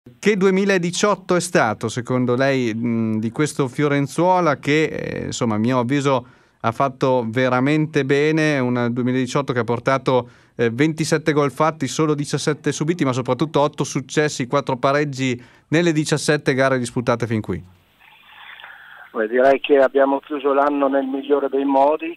Che 2018 è stato secondo lei di questo Fiorenzuola che insomma a mio avviso ha fatto veramente bene, un 2018 che ha portato 27 gol fatti, solo 17 subiti, ma soprattutto 8 successi, 4 pareggi nelle 17 gare disputate fin qui? Beh, direi che abbiamo chiuso l'anno nel migliore dei modi.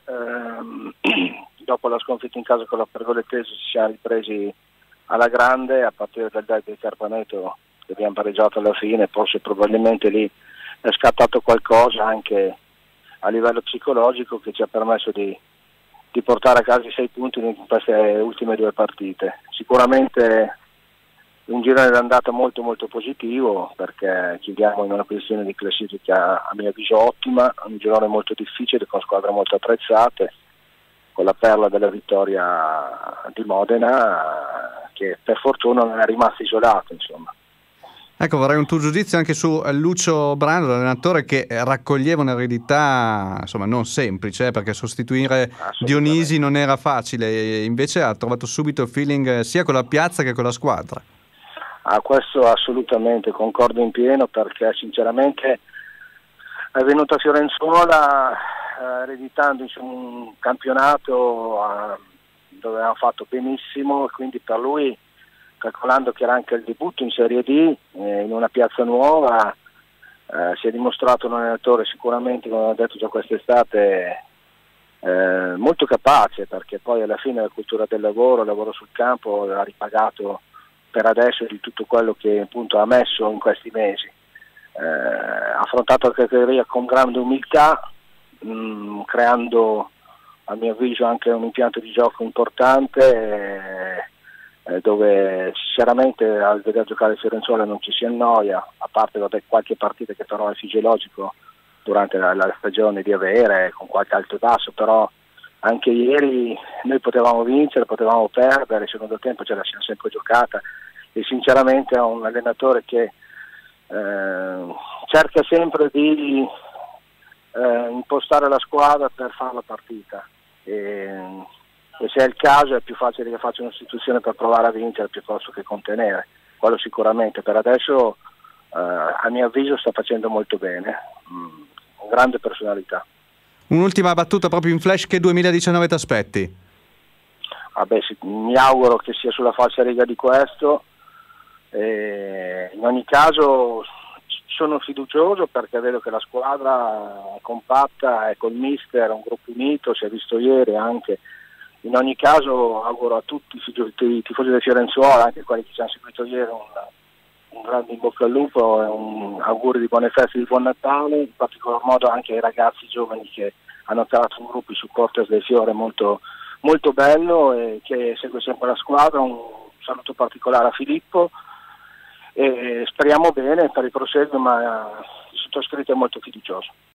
Dopo la sconfitta in casa con la Pergolettese ci siamo ripresi alla grande, a partire dal derby di Carpaneto che abbiamo pareggiato alla fine. Forse probabilmente lì è scattato qualcosa anche a livello psicologico che ci ha permesso di portare a casa i 6 punti in queste ultime 2 partite. Sicuramente un girone d'andata molto molto positivo, perché chiudiamo in una posizione di classifica a mio avviso ottima, un girone molto difficile con squadre molto attrezzate, con la perla della vittoria di Modena che per fortuna non è rimasta isolata, insomma. Ecco, vorrei un tuo giudizio anche su Lucio Brando, l'allenatore che raccoglieva un'eredità insomma non semplice, perché sostituire Dionisi non era facile, e invece ha trovato subito il feeling sia con la piazza che con la squadra. Questo assolutamente, concordo in pieno, perché sinceramente è venuto a Fiorenzuola ereditando un campionato dove avevamo fatto benissimo, e quindi per lui, calcolando che era anche il debutto in Serie D in una piazza nuova, si è dimostrato un allenatore sicuramente, come ho detto già quest'estate, molto capace, perché poi alla fine la cultura del lavoro, il lavoro sul campo ha ripagato per adesso di tutto quello che appunto ha messo in questi mesi. Ha affrontato la categoria con grande umiltà, creando a mio avviso anche un impianto di gioco importante, dove sinceramente al vedere giocare il Fiorenzuola non ci si annoia, a parte qualche partita che però è fisiologico durante la stagione di avere, con qualche alto e basso, però anche ieri noi potevamo vincere, potevamo perdere, il secondo tempo ce la siamo sempre giocata, e sinceramente è un allenatore che cerca sempre di impostare la squadra per fare la partita, e se è il caso è più facile che faccia un'istituzione per provare a vincere piuttosto che contenere. Quello sicuramente per adesso a mio avviso sta facendo molto bene, grande personalità. Un'ultima battuta proprio in flash: che 2019 ti aspetti? Mi auguro che sia sulla falsariga di questo. In ogni caso sono fiducioso, perché vedo che la squadra è compatta, è col mister, è un gruppo unito, si è visto ieri anche. In ogni caso auguro a tutti i tifosi del Fiorenzuola, anche quelli che ci hanno seguito ieri, un grande in bocca al lupo e un auguri di buone feste, di buon Natale, in particolar modo anche ai ragazzi giovani che hanno creato un gruppo, i supporters del Fiore molto, molto bello, e che segue sempre la squadra. Un saluto particolare a Filippo e speriamo bene per il proseguo, ma il sottoscritto è molto fiducioso.